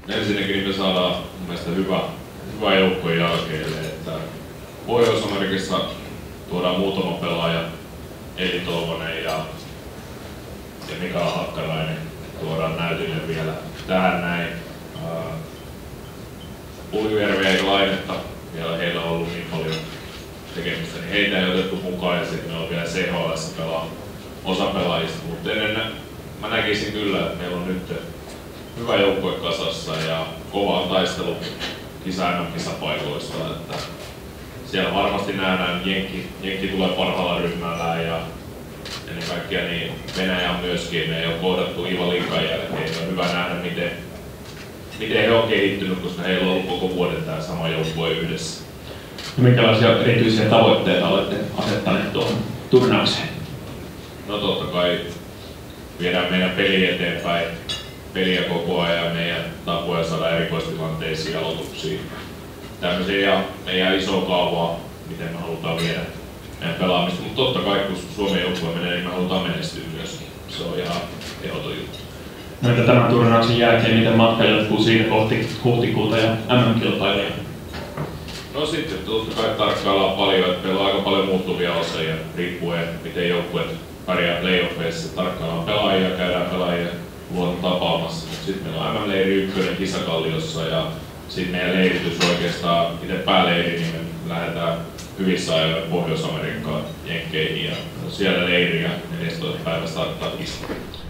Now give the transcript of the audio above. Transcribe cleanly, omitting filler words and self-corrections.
ensinnäkin me saadaan mun mielestä hyvä joukko jälkeelle, että Pohjois-Amerikassa tuodaan muutama pelaaja, Eli Tolvanen ja Mika Hakkarainen tuodaan näytille vielä tähän näin. Puljujärveä ja Lainetta, vielä heillä on ollut niin paljon tekemistä, niin heitä ei otettu mukaan ja sitten meillä on vielä CHL:ssä pelaa osa pelaajista, mutta mä näkisin kyllä, että meillä on nyt hyvä joukkue kasassa ja kova taistelu kisapaikoista, että siellä varmasti nähdään Jenkki tulee parhaalla ryhmällä ja ennen kaikkea niin Venäjä myöskin, me ei ole kohdattu Iva Linkan jälkeen, on hyvä nähdä miten he on kehittynyt, koska heillä on ollut koko vuoden tämä sama joukkue yhdessä. No, minkälaisia erityisiä tavoitteita olette asettaneet tuohon turnaukseen? No totta kai viedään meidän peliä eteenpäin, peliä koko ajan, meidän tapoja saada erikoistilanteisiin aloituksiin. Tämmöisiä meidän iso kaavaa, miten me halutaan viedä meidän pelaamista, mutta totta kai kun Suomen joukkue menee, niin me halutaan menestyä myöskin. Se on ihan ehdoton juttu. No entä tämän turnauksen jälkeen, miten matka jatkuu siitä kohti huhtikuuta ja MM-kilpailuja? No sitten totta kai tarkkaillaan paljon, että meillä on aika paljon muuttuvia osia riippuen miten joukkueet pärjää playoffeissa. Tarkkaillaan pelaajia, käydään pelaajia luonnon tapaamassa. Sitten meillä on MM-leiri 1 Kisakalliossa ja sitten meidän leiritys oikeastaan, itse pääleiri, niin me lähdetään hyvissä ajoin Pohjois-Amerikkaan, Jenkkeihin ja siellä leiri ja 14 päivä starttaa kisa.